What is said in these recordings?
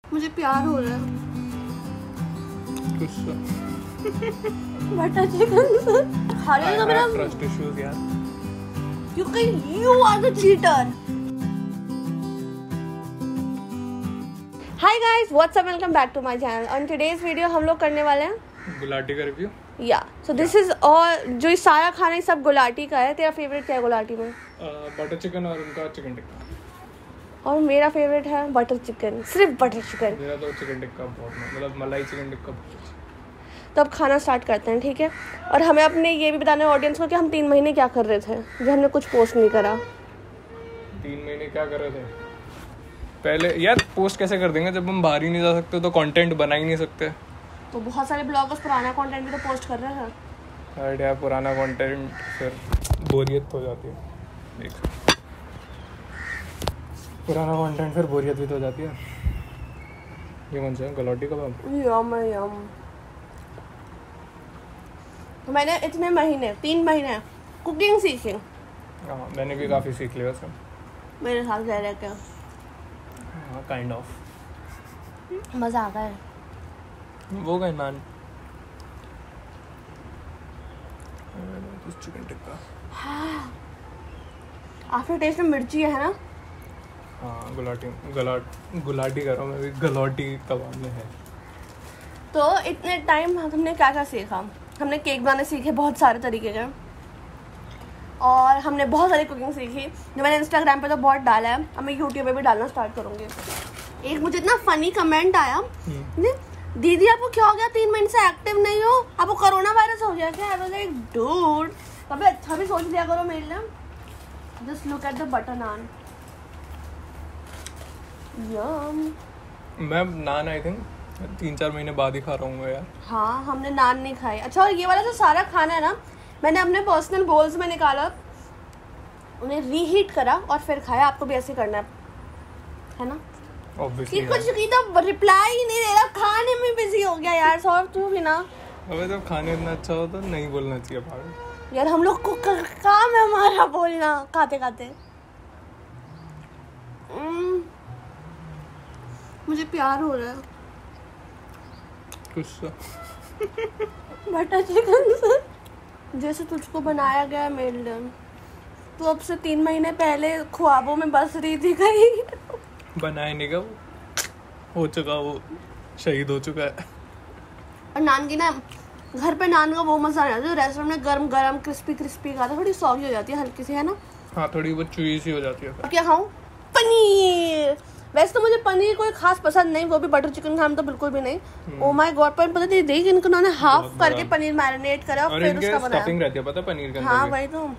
मुझे प्यार हो रहा है कुछ बटर चिकन से। खा लेगा मेरा ट्रस्ट इश्यूज यार, क्योंकि you are the cheater. Hi guys, what's up, welcome back to my channel. On today's video हम लोग करने वाले हैं गुलाटी का रिव्यू। या सो दिस इज और जो ये सारा खाना ये सब गुलाटी का है। तेरा फेवरेट क्या है गुलाटी में? बटर चिकन और उनका चिकन टिक्का। और मेरा फेवरेट है बटर चिकन, सिर्फ बटर चिकन। मेरा तो चिकन टिक्का बहुत मतलब मलाई चिकन टिक्का बहुत अच्छा। तो अब खाना स्टार्ट करते हैं, ठीक है? और हमें अपने ये भी बताना है ऑडियंस को कि हम 3 महीने क्या कर रहे थे, जो हमने कुछ पोस्ट नहीं करा। 3 महीने क्या कर रहे थे? पहले यार पोस्ट कैसे कर देंगे जब हम बाहर ही नहीं जा सकते, तो कंटेंट बना ही नहीं सकते। तो बहुत सारे ब्लॉगर्स पुराना कंटेंट भी तो पोस्ट कर रहे हैं। राइट यार, पुराना कंटेंट फिर बोरियत हो जाती है। देख, पुराना कंटेंट फिर बोरियत भी तो हो जाती है। ये कौन सा है? गुलाटी कबाब। यम। तो मैंने इतने महीने 3 महीने कुकिंग सीखी। हाँ, मैंने भी काफ़ी सीख लिया वैसे। मेरे साथ रह के हाँ, काइंड ऑफ मज़ा आ गया। वो गए naan chicken tikka. After taste में मिर्ची है ना? हाँ, गुलाटी कर रहा हूँ मैं भी, गलौटी कबाब में है। तो इतने टाइम हमने क्या क्या सीखा? हमने केक बनाने सीखे, बहुत सारे तरीके के। और हमने बहुत सारी कुकिंग सीखी जो मैंने इंस्टाग्राम पे तो बहुत डाला है, अब मैं यूट्यूब पे भी डालना स्टार्ट करूँगी। एक मुझे इतना फनी कमेंट आया, दीदी आपको क्या हो गया, 3 महीने से एक्टिव नहीं हो, आपको कोरोना वायरस हो गया क्या? आई वाज लाइक डूड, कभी अच्छा भी सोच लिया करो मेरे लिए। Just look at the butter naan. Yum. मैं नान आई थिंक 3-4 महीने बाद ही खा रहा हूँ यार। हाँ, हमने नान नहीं खाई। अच्छा, और ये वाला जो सारा खाना है ना, मैंने अपने पर्सनल बोल्स में निकाला, उन्हें रीहीट करा और फिर खाया। आपको भी ऐसे करना है ना? ऑब्वियसली कुछ की तो रिप्लाई ही नहीं दे रहा, खाने में बिजी हो गया यार। सॉरी तू भी ना। अबे जब खाने इतना अच्छा हो तो नहीं बोलना चाहिए पागल यार हम लोग को काम है हमारा बोलना खाते खाते। मुझे प्यार हो रहा है कुछ तो। बटर चिकन से, जैसे तुझको बनाया गया है मेरे लिए। तो अब से 3 महीने पहले ख्वाबों में बस रही थी कहीं। बनाए नहीं का, वो हो चुका, वो शहीद हो चुका है। और नान की ना, घर पे नान का वो मजा नहीं आता, रेस्टोरेंट में गरम गरम क्रिस्पी क्रिस्पी खाता, थोड़ी सॉगी हो जाती है हल्की सी, है ना? हाँ, थोड़ी बहुत चुई सी हो जाती है। अब क्या खाऊं? पनीर। वैसे तो मुझे पनीर कोई खास पसंद नहीं, वो भी बटर चिकन खाना तो बिल्कुल भी नहीं। ओ माय गॉड, पर पता नहीं देख इन्होंने हाफ करके पनीर मैरिनेट करा और फिर उसका बनाया। स्टफिंग रहती है पता है पनीर के अंदर। हाँ वही तो।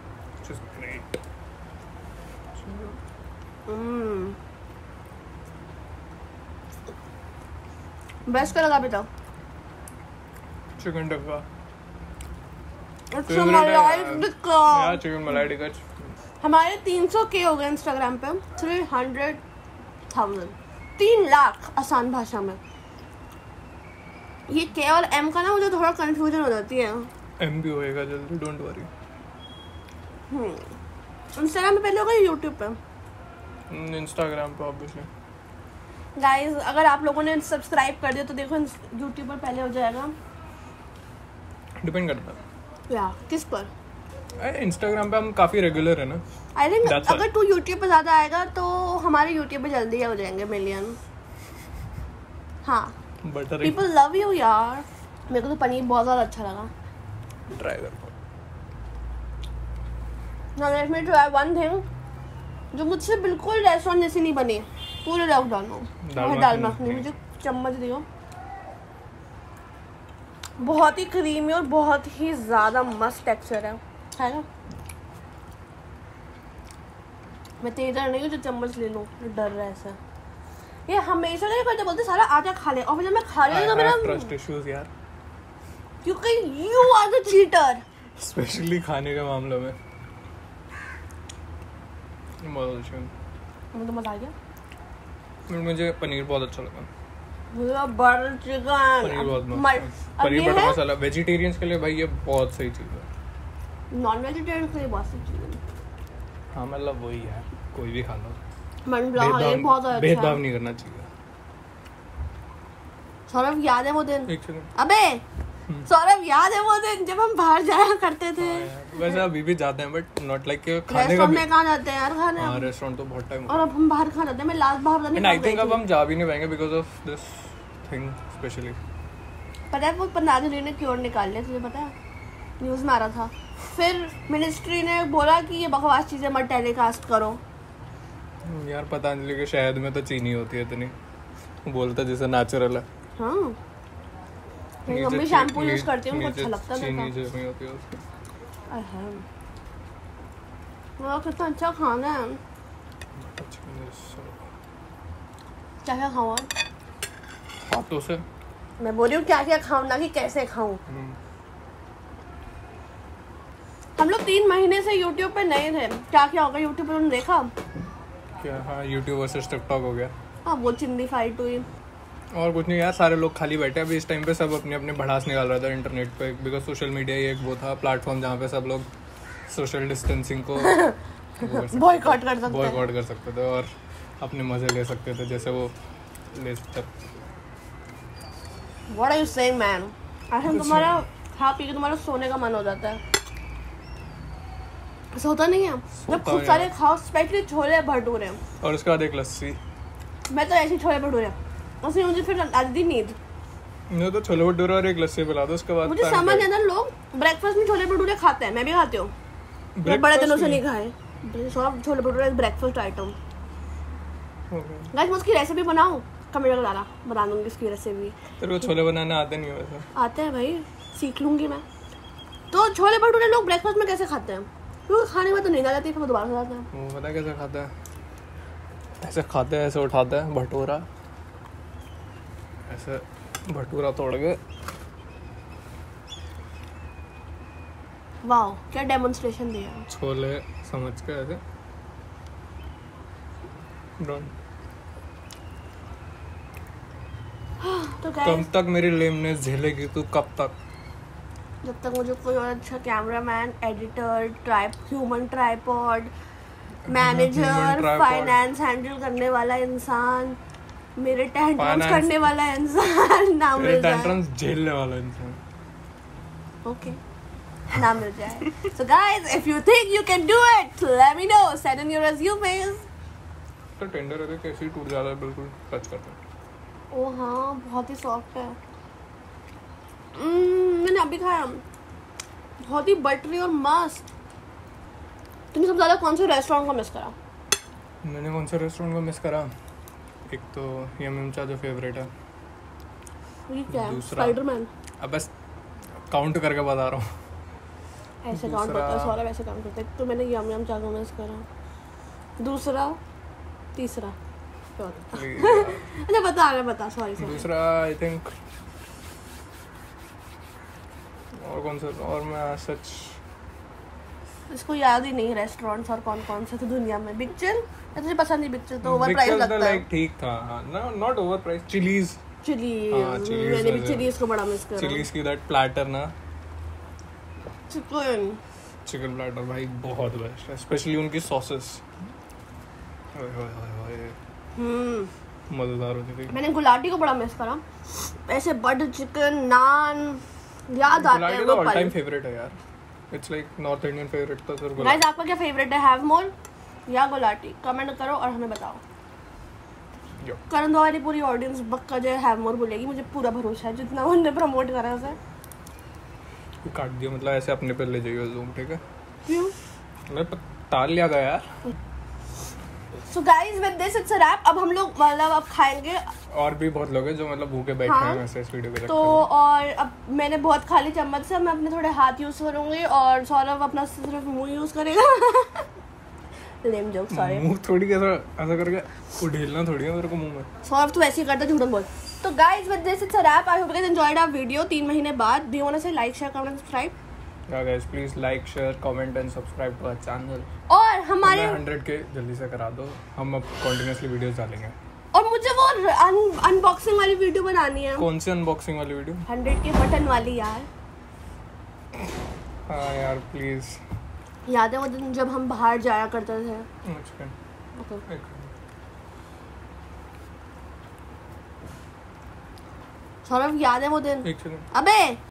बेस्ट का लगा बताओ। चिकन टिक्का। अच्छा, मलाई टिक्का। यार चिकन मलाई टिक्का। हमारे 300K हो गए इंस्टाग्राम पे, 300,000, 3 लाख आसान भाषा में। ये K और M का ना मुझे थोड़ा कंफ्यूजन हो जाती है। M भी होएगा जल्दी, डोंट वरी। इंस्टाग्राम पे पहले होगा या यूट्यूब पे? इंस्टाग्राम पे ऑब्वियसली। गाइस, अगर आप लोगों ने सब्सक्राइब कर दिया तो देखो यूट्यूब पर पहले हो जाएगा। डिपेंड करता है या किस पर? इंस्टाग्राम पे हम काफी रेगुलर है ना। आई थिंक अगर तू यूट्यूब पे ज्यादा आएगा तो हमारे यूट्यूब पे जल्दी हो जाएंगे मिलियन। हाँ, बटर पीपल लव यू यार। मेरे को तो पनीर बहुत ज्यादा अच्छा लगा। ट्राई कर। Now let me try one thing जो मुझसे बिल्कुल रेस्टोरेंट जैसी नहीं बनी पूरे लॉकडाउन में। दाल मखनी। मुझे चम्मच दियो। बहुत ही क्रीमी और बहुत ही ज्यादा मस्त टेक्सचर है ना? मैं तेज नहीं हूँ जो चम्मच ले लूँ, डर रहा है ऐसा। ये हमेशा नहीं करते, बोलते सारा आजा खा ले, और जब मैं खा रही हूँ तो मेरा ट्रस्ट इश्यूज यार, क्योंकि you are the cheater. Especially खाने के मामले में। बहुत अच्छा। मुझे तो मजा आ गया। मुझे पनीर बहुत अच्छा लगा। मुझे बटर चिकन, पनीर बहुत मस्त। पनीर बटर मसाला वेजिटेरियंस के लिए भाई ये बहुत सही चीज़ है। नॉन वेजिटेरियन के लिए बहुत सही चीज़ है। हाँ मतलब वही है, कोई भी खा लो, बहुत अच्छा भेदभाव नहीं करना चाहिए। सौरभ याद है वो दिन? एक सेकंड। अबे सौरभ याद है वो दिन जब हम बाहर जाया करते थे? वैसे अभी भी जाते हैं बट नॉट लाइक खाने का। रेस्टोरेंट में कहाँ जाते हैं यार खाने? हाँ रेस्टोरेंट तो बहुत टाइम। और अब हम बाहर खा जाते हैं। मैं लास्ट बाहर पता नहीं आई थिंक अब हम जा भी नहीं पाएंगे because of this thing especially. पता है वो पतंजलि ने क्योर निकाल लिया, तुझे पता है? न्यूज़ में आ रहा था। फिर मिनिस्ट्री ने बोला कि ये बकवास चीज़ें मत टेलीकास्ट करो। यार पतंजलि के शहद में तो चीनी होती है इतनी, बोलता जैसे नेचुरल है। हाँ मेरी मम्मी शैम्पू यूज करती है, उनको अच्छा लगता है। चीनी जो नहीं होती है उसमें। वाह कितना अच्छा खाना है। क्या क्या खाऊँ? हाथों से। मैं बोल रही हूँ क्या क्या खाऊँ, ना कि कैसे खाऊँ। हम लोग 3 महीने से YouTube पे नहीं थे। क्या क्या होगा YouTube पे, तुमने देखा क्या? हाँ YouTube वर्सेस टिकटॉक हो गया। हाँ वो चिंदी फाइट हुई। और कुछ नहीं यार, सारे लोग खाली बैठे अभी इस टाइम पे, सब अपने अपने भड़ास निकाल रहा था इंटरनेट पे बिकॉज सोशल मीडिया ही एक वो था प्लेटफॉर्म जहाँ पे सब लोग सोशल डिस्टेंसिंग को बॉयकॉट कर सकते थे और अपने मजे ले सकते थे जैसे वो ले सकते। What are you saying man? ऐसा तुम्हारा खा पी के तुम्हारा सोने का मन हो जाता है, ऐसा होता नहीं है? जब खूब सारे खाओ, स्पेशली छोले भटूरे और उसके बाद एक लस्सी। मैं तो ऐसे छोले भटूरे, उसमें मुझे फिर आती नींद। नहीं तो छोले भटूरे और एक लस्सी पिला दो उसके बाद। मुझे समझ नहीं आता, लोग ब्रेकफास्ट में छोले भटूरे खाते हैं, मैं भी खाती हूँ, बड़े दिनों से नहीं खाए। Chole bhature breakfast item. Guys मैं उसकी रेसिपी बनाऊँ? कमेंट में डाला, बना दूंगी इसकी रेसिपी। तेरे को छोले बनाने आते नहीं वैसे? आते हैं भाई, सीख लूंगी मैं। तो छोले भटूरे लोग ब्रेकफास्ट में कैसे खाते हैं? क्योंकि खाने में तो नींद आ जाती है, फिर दोबारा खाते हैं। वो पता है कैसे खाता है? ऐसे खाते हैं, ऐसे उठाता है भटूरा, ऐसे भटूरा तोड़ के। वाह क्या डेमोन्स्ट्रेशन दिया। छोले समझ के ऐसे तो कब तक मेरी लेमनेस झेलेगी तू? कब तक? जब तक मुझे कोई और अच्छा cameraman, editor, human tripod, manager, finance handle करने वाला इंसान, मेरे टेंट्रम्स करने वाला इंसान ना मिल जाए। टेंट्रम्स झेलने वाला इंसान। ओके ना मिल जाए। So guys, if you think you can do it, let me know. Send in your resumes. तो टेंडर है कैसे ही टूट जाता है, बिल्कुल टच करता है। ओ हाँ बहुत ही सॉफ्ट है। मैंने अभी खाया, बहुत ही बटरी और मस्त। तुमने सबसे ज़्यादा कौन से रेस्टोरेंट को मिस करा? मैंने कौन से रेस्टोरेंट को मिस करा? एक तो यमयमचा जो फेवरेट है। ये क्या है? दूसरा स्पाइडरमैन। अब बस काउंट करके बता रहा हूँ। ऐसे काउंट करता है सौरभ, ऐसे काउंट करता है। तो मैंने यमयमचा को मिस करा, दूसरा, तीसरा अच्छा बता सॉरी। दूसरा आई थिंक, और कौन सा? और मैं सच इसको याद ही नहीं रेस्टोरेंट्स और कौन कौन से थे दुनिया में। बिग चिल तुझे पसंद नहीं? बिग चिल तो ओवर प्राइस लगता है। लाइक ठीक था, नॉट ओवर प्राइस। चिलीज मैंने भी चिलीज को बड़ा मिस करा। चिलीज की दैट प्लैटर ना, चिकन प्लैटर भाई बहुत बेस्ट है, स्पेशली उनकी सॉसेस मजेदार होती थी। मैंने गुलाटी को बड़ा मिस करा, ऐसे बटर चिकन, नान याद आते हैं। वो ऑल टाइम फेवरेट है यार, it's like North Indian favourite तो सर। गाइस आपका क्या फेवरेट है, हैव मोर या गुलाटी? कमेंट करो और हमें बताओ। करण जौहर की पूरी ऑडियंस बक्का जो है हैव मोर बोलेगी, मुझे पूरा भरोसा है, जितना उन्होंने प्रमोट करा उसे काट दिया। मतलब ऐसे अपने पे ले जाइए जूम, ठीक है? क्यों? मैं टाल लिया था यार। So guys, with this it's a wrap. अब हम लोग मतलब अब खाएंगे। और भी बहुत लोग हैं जो मतलब भूखे बैठे हैं वैसे इस वीडियो पे। तो और अब मैंने बहुत खाली चम्मच से मैं अपने थोड़े हाथ यूज करूंगी और सौरभ अपना सिर्फ मुंह यूज करेगा। Lame joke, sorry. मुंह थोड़ी कैसा ऐसा करके उड़ेलना थोड़ी है मेरे को मुंह में। सौरभ तू ऐसे ही करता, झूठ बोल। तो guys with this it's a wrap. I hope you guys enjoyed our video 3 महीने बाद। Do you want to say like, share, comment, subscribe? Yeah guys, please like, share, comment and subscribe to our channel. और हमारे 100 के जल्दी से करा दो, हम अब कंटिन्यूअसली वीडियोस डालेंगे। और मुझे वो अनबॉक्सिंग वाली वीडियो बनानी है। कौन सी अनबॉक्सिंग वाली वीडियो? 100 के बटन वाली यार। हाँ यार प्लीज। याद है वो दिन जब हम बाहर जाया करते थे? सौरभ याद है वो दिन? एक सेकंड। अबे